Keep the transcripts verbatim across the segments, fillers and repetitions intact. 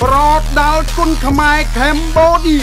ប្រដាល់គុណខ្មែរកម្ពុជា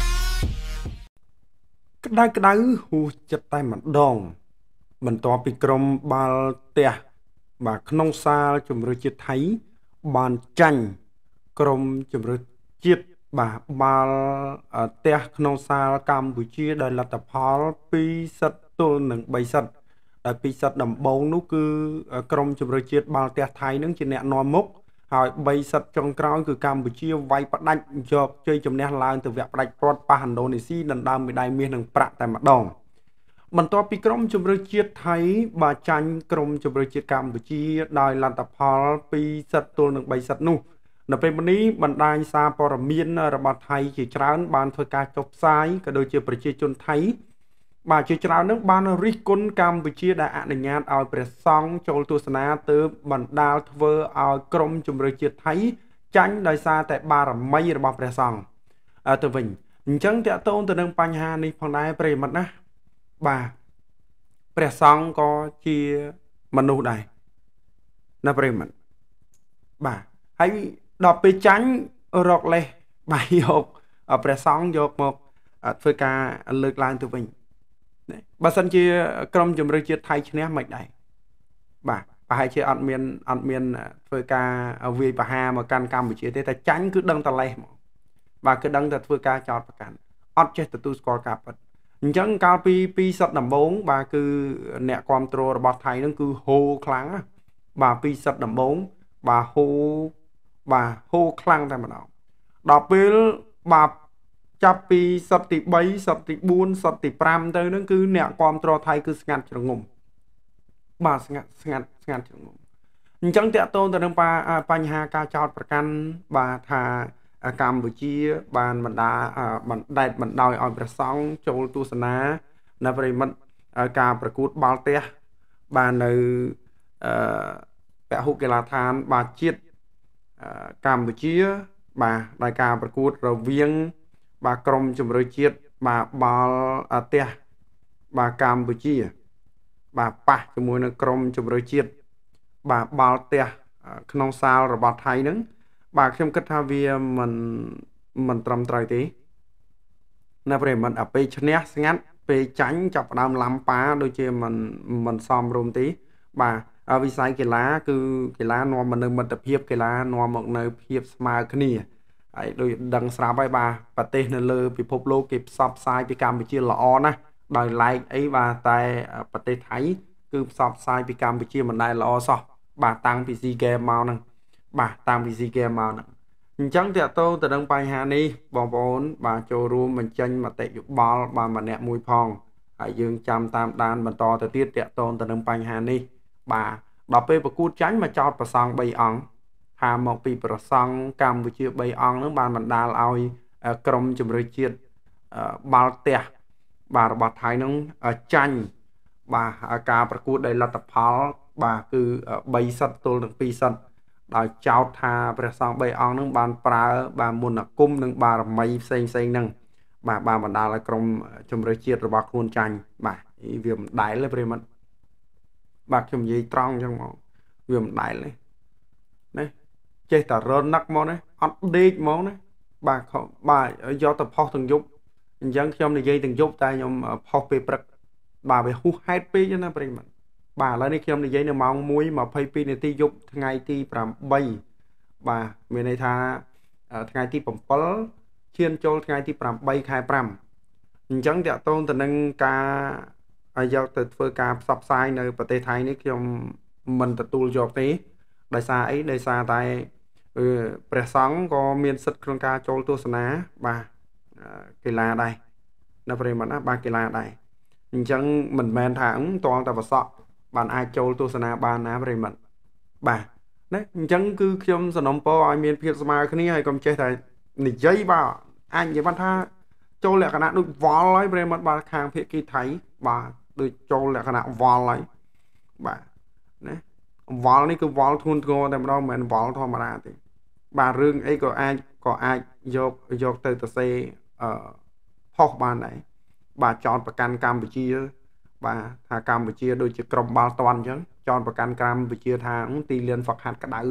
ក្តៅក្តៅហួសចិត្តតែម្ដងបន្ទាប់ពីក្រុមបាល់ទះបាទក្នុងសាលជម្រើសជាតិថៃបានចាញ់ក្រុមជម្រើសជាតិបាទបាល់ទះក្នុងសាលកម្ពុជាដោយលទ្ធផលពីរសិតទល់នឹងបីសិតដែលពីរសិតដំបូងនោះគឺក្រុមជម្រើសជាតិបាល់ទះថៃនឹងជាអ្នកនាំមុខហើយបីសិតចុងក្រោយគឺកម្ពុជាវាយផ្ដាច់យកជ័យជំនះឡើងទៅវគ្គផ្ដាច់ព្រាត់ប៉ះឥណ្ឌូនេស៊ីដណ្ដើមមេដាយមាសនិងប្រាក់តែម្ដងបន្ទាប់ពីក្រុមជម្រើសជាតិថៃបានចាញ់ក្រុមជម្រើសជាតិកម្ពុជាដោយលទ្ធផលពីរសិតទល់នឹងបីសិតនោះនៅពេលនេះបណ្ដាញសារព័ត៌មានរបស់ថៃជាច្រើនបានធ្វើការចុះផ្សាយក៏ដូចជាប្រជាជនថៃបាទជាច្រើននឹងបានរិះគន់កម្ពុជាដែលអនុញ្ញាតឲ្យព្រះសង្ឃចូលទស្សនាទើបបណ្ដាលធ្វើឲ្យក្រុមជម្រើសជាតិថៃចាញ់ដោយសារតែបារមីរបស់ព្រះសង្ឃទៅវិញអញ្ចឹងតកតូនទៅនឹងបញ្ហានេះផងដែរប្រិយមិត្តណាបាទព្រះសង្ឃក៏ជាមនុស្សដែរណាប្រិយមិត្តបាទហើយដល់ពេលចាញ់រកលេសបាយយកព្រះសង្ឃយកមកធ្វើការលើកឡើងទៅវិញបើសិនជាក្រុមជម្រើសជាតិថៃឈ្នះមិនដែរបាទប្រហែលជាអត់មានអត់មានធ្វើការវាយប្រហារមកកាន់កម្ពុជាទេតែចាញ់គឺដឹងតែលេសមកបាទគឺដឹងតែធ្វើការចោទប្រកាន់អត់ចេះទទួលស្គាល់ការពិតអញ្ចឹងកាលពីពីសិតដំបូងបាទគឺអ្នកគ្រប់គ្រងរបស់ថៃហ្នឹងគឺហូខ្លាំងណាបាទពីសិតដំបូងបាទហូបាទហូខ្លាំងតែម្ដងដល់ពេលបាទចាប់ពីសិតទីបីសិតទីបួនសិតទីប្រាំទៅហ្នឹងគឺអ្នកគ្រប់គ្រងថៃគឺស្ងាត់ជ្រងំបាទស្ងាត់ស្ងាត់ស្ងាត់ជ្រងំអញ្ចឹងតកតូនទៅនឹងបញ្ហាការចោទប្រកាន់បាទថាកម្ពុជាបានបណ្ដាបណ្ដែតបណ្ដោយឲ្យព្រះសង្ឃចូលទស្សនានៅប្រិមិត្តការប្រកួតបាល់ទះបាននៅអឺពហុកីឡដ្ឋានបាទជាតិកម្ពុជាបាទដោយការប្រកួតរវាងបាទក្រុមជម្រើសជាតិបាទបាល់ទះបាទកម្ពុជាបាទប៉ះជាមួយនឹងក្រុមជម្រើសជាតិបាទបាល់ទះក្នុងសាលរបស់ថៃហ្នឹងបាទខ្ញុំគិតថាវាមិនមិនត្រឹមត្រូវទេណាប្រិយមិត្តអាពេលឈ្នះស្ងាត់ពេលចាញ់ចាប់ផ្ដើមឡាំប៉ាដូចជាមិនមិនសមរម្យទេបាទវិស័យកីឡាគឺកីឡានាំមកនៅមិត្តភាពកីឡានាំមកនៅភាពស្មើគ្នាហើយដូចដឹងស្រាប់ហើយបាទប្រទេសនៅលើពិភពលោកគេផ្សព្វផ្សាយពីកម្ពុជាល្អណាស់ដោយឡែកអីបាទតែប្រទេសថៃគឺផ្សព្វផ្សាយពីកម្ពុជាមិនដែលល្អសោះបាទតាំងពី SEA Games មកហ្នឹងបាទតាំងពី SEA Games មកហ្នឹងអញ្ចឹងតើតើទៅនឹងបញ្ហានេះបងប្អូនបាទចូលរួមបញ្ចេញមតិយោបល់បាទម្នាក់មួយផងហើយយើងចាំតាមដានបន្តទៅទៀតតើតើទៅនឹងបញ្ហានេះបាទដល់ពេលប្រកួតចាញ់មកចោតប្រសងបីអង្គថាមកពីប្រសង់កម្ពុជាបីអង្គហ្នឹងបានបណ្ដាលឲ្យក្រុមជម្រើសជាតិបាល់ទះបាទរបស់ថៃហ្នឹងចាញ់បាទការប្រកួតដោយលទ្ធផលបាទគឺបីសិតទល់នឹងពីរសិតដោយចោទថាព្រះសង្ឃបីអង្គហ្នឹងបានប្រើបាទមន្តអាគមនិងបារមីផ្សេងផ្សេងហ្នឹងបាទបានបណ្ដាលឲ្យក្រុមជម្រើសជាតិរបស់ខ្លួនចាញ់បាទវាមិនដែលទេប្រិមិត្តបាទខ្ញុំនិយាយត្រង់អញ្ចឹងមកវាមិនដែលទេណាចេះតែរនឹកមកណាអត់ដេកមកណាបាទបាទយកទៅផុសទាំងយប់អញ្ចឹងខ្ញុំនិយាយទាំងយប់តែខ្ញុំផុសពេលព្រឹកបាទវាហួសហេតុពេកណាប្រិមិត្តបាទឥឡូវនេះខ្ញុំនិយាយនៅម៉ោងមួយម៉ាប់ពីរនាទីយប់ថ្ងៃទីប្រាំបីបាទមានន័យថាថ្ងៃទី7ឈានចូលថ្ងៃទីប្រាំបីខែប្រាំអញ្ចឹងតកតូនទៅនឹងការយកទៅធ្វើការផ្សព្វផ្សាយនៅប្រទេសថៃនេះខ្ញុំមិនទទួលយកទេដោយសារអីដោយសារតែព្រះសង្ឃក៏មានសិទ្ធិក្នុងការចូលទស្សនាបាទកីឡាដែរនៅប្រិមត្តណាបាទកីឡាដែរអញ្ចឹងមិនមែនថាតងតែប្រសក់បានអាចចូលទស្សនាបានណាប្រិមត្តបាទណាអញ្ចឹងគឺខ្ញុំសនំពរឲ្យមានភាពស្មើគ្នាហើយកុំចេះតែនិយាយបាទអាចនិយាយបានថាចូលលក្ខណៈដូចវល់ហើយប្រិមត្តបាទខាងភាគីថៃបាទដូចចូលលក្ខណៈវល់ហើយបាទណាវល់នេះគឺវល់ធ្ងន់ធ្ងរតែម្ដងមិនមែនវល់ធម្មតាទេបាទរឿងអីក៏អាចក៏អាចយកយកទៅទៅសេអឺផុសបានដែរបាទចោតប្រកាន់កម្ពុជាបាទថាកម្ពុជាដូចជាក្រុមបាល់ទាត់អញ្ចឹងចោតប្រកាន់កម្ពុជាថាទីលានហ្វឹកហាត់ក្តៅ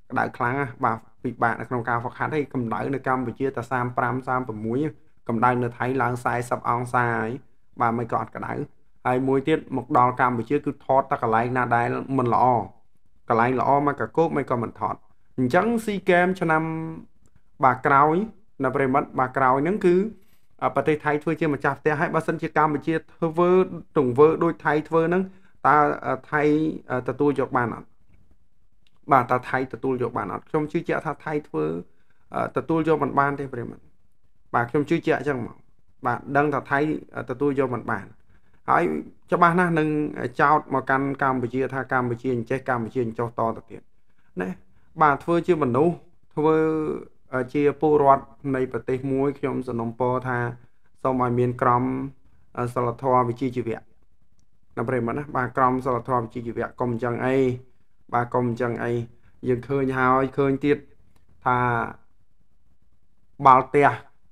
ក្តៅខ្លាំងណាបាទពិបាកនៅក្នុងការហ្វឹកហាត់ហើយកម្ដៅនៅកម្ពុជាតែសាមប្រាំសាមប្រាំមួយកម្ដៅនៅថៃឡើងសែសិបអង្សាហើយបាទមិនក៏អត់ក្តៅហើយមួយទៀតមកដល់កម្ពុជាគឺថតតែកន្លែងណាដែលមិនល្អកន្លែងល្អមកកកោបមិនក៏មិនថតអញ្ចឹងស៊ីហ្គេមឆ្នាំបាទក្រោយនៅប្រិមិត្តបាទក្រោយហ្នឹងគឺប្រទេសថៃធ្វើជាម្ចាស់ផ្ទះហើយបើសិនជាកម្ពុជាធ្វើទង្វើដូចថៃធ្វើហ្នឹងតើថៃទទួលយកបានអត់បាទតើថៃទទួលយកបានអត់ខ្ញុំជឿជាក់ថាថៃធ្វើទទួលយកមិនបានទេប្រិមិត្តបាទខ្ញុំជឿជាក់អញ្ចឹងមកបាទដឹងថាថៃទទួលយកមិនបានហើយច្បាស់ណាស់នឹងចោតមកកាន់កម្ពុជាថាកម្ពុជាអញ្ចេះកម្ពុជាអញ្ចោះតទៅទៀតណាបាទធ្វើជាមនុស្សធ្វើជាពលរដ្ឋនៃប្រទេសមួយខ្ញុំសនំពរថាសូមឲ្យមានក្រមសិលធម៌វិជ្ជាជីវៈណាប្រិមត្តណាបាទក្រមសិលធម៌វិជ្ជាជីវៈកុំអញ្ចឹងអីបាទកុំអញ្ចឹងអីយើងឃើញហើយឃើញទៀតថាបាល់ទះ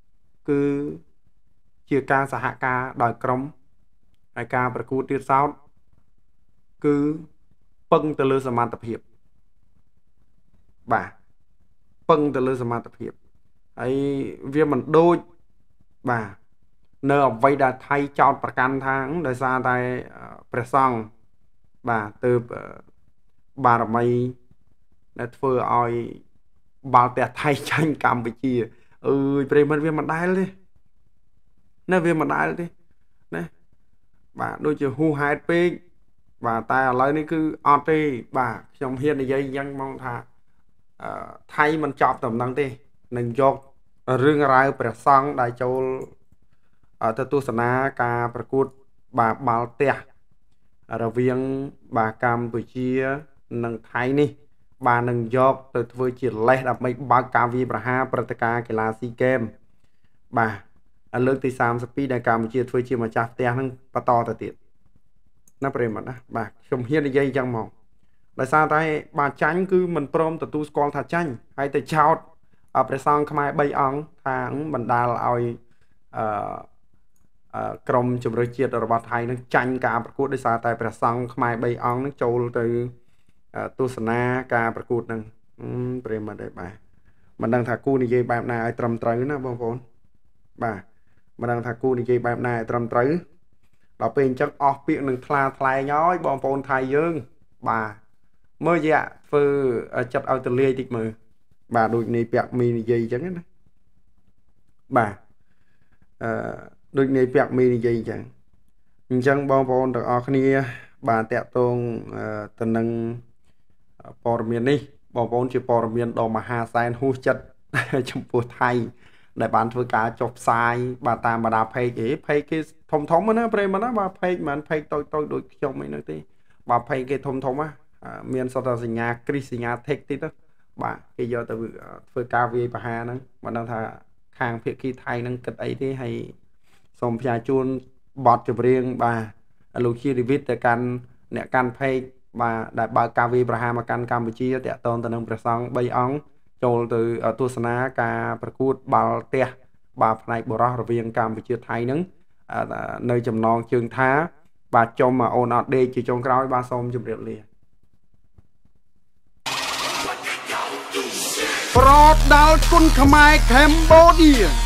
គឺជាការសហការដោយក្រុមហើយការប្រកួតទៀតសោតគឺពឹងទៅលើសមត្ថភាពបាទពឹងទៅលើសមត្ថភាពហើយវាមិនដូចបាទនៅអ្វីដែលថៃចោតប្រកាន់ថាដោយសារតែព្រះសង្ឃបាទទើបបារមីដែលធ្វើឲ្យបាល់ទះថៃចាញ់កម្ពុជាអើយប្រិមត្តវាមិនដែលទេណាវាមិនដែលទេណាបាទដូចជាហួសហេតុពេកបាទតែឥឡូវនេះគឺអត់ទេបាទខ្ញុំហ៊ាននិយាយយ៉ាងហ្មងថាថៃមិនចប់តែប៉ុណ្្នឹងទេនឹងយករឿងរ៉ាវព្រះសង្ឃដែលចូលទៅទស្សនាការប្រកួតបាទបាល់ទះរវាងបាទកម្ពុជានិងថៃនេះបាទនឹងយកទៅធ្វើជាលេសដើម្បីបើកការវាយប្រហារព្រឹត្តិការណ៍កីឡាស៊ីហ្គេមបាទលើកទីសាមសិបពីរដែលកម្ពុជាធ្វើជាម្ចាស់ផ្ទះនឹងបន្តទៅទៀតណាប្រិមត្តណាបាទខ្ញុំហ៊ាននិយាយអញ្ចឹងមកដោយសារតែបាទចាញ់គឺមិនព្រមទទួលស្គាល់ថាចាញ់ហើយទៅចោតព្រះសង្ឃខ្មែរបីអង្គថាបណ្ដាលឲ្យអឺក្រមជម្រើសជាតិរបស់ថៃនឹងចាញ់ការប្រកួតដោយសារតែព្រះសង្ឃខ្មែរបីអង្គនឹងចូលទៅទស្សនាការប្រកួតនឹងប្រិមត្តឯបាទមិនដឹងថាគូនិយាយបែបណាឲ្យត្រឹមត្រូវណាបងប្អូនបាទមិនដឹងថាគូនិយាយបែបណាឲ្យត្រឹមត្រូវដល់ពេលអញ្ចឹងអស់ពាក្យនឹងថ្លាថ្លែងហើយបងប្អូនថៃយើងបាទមើលយ៉ាធ្វើចិត្តឲ្យទលាយតិចមើលបាទដូចនេះពាក់មីនិយាយអញ្ចឹងណាបាទអឺដូចនេះពាក់មីនិយាយអញ្ចឹងអញ្ចឹងបងប្អូនទាំងអស់គ្នាបាទតាក់ទងទៅនឹងព័ត៌មាននេះបងប្អូនជាព័ត៌មានដ៏មហាសែនហួសចិត្តចំពោះថៃដែលបានធ្វើការចុះផ្សាយបាទតាមបណ្ដាផេកអីផេកគេធំធំណាប្រិមត្តណាបាទផេកមិនផេកតូចតូចដូចខ្ញុំអីនោះទេបាទផេកគេធំធំណាមានសតសញ្ញាគ្រីសសញ្ញាថេកតិចទៅបាទគេយកទៅធ្វើការវាយប្រហារហ្នឹងមិនដឹងថាខាងភាគីថៃហ្នឹងគិតអីទេហើយសូមផ្សាយជូនបទចម្រៀងបាទលោកជារីវិតទៅកាន់អ្នកកាន់ផេកបាទដែលបើកការវាយប្រហារមកកាន់កម្ពុជាតាក់ទងទៅនឹងព្រះសង្ឃបីអង្គចូលទៅទស្សនាការប្រកួតបាល់ទះបាទផ្នែកបរោះរវាងកម្ពុជាថៃហ្នឹងនៅចំណងជើងថាបាទចុំអូនអត់ដេកជាចុងក្រោយបាទសូមជម្រាបលាប្រដល់គុណខ្មែរកម្ពុជា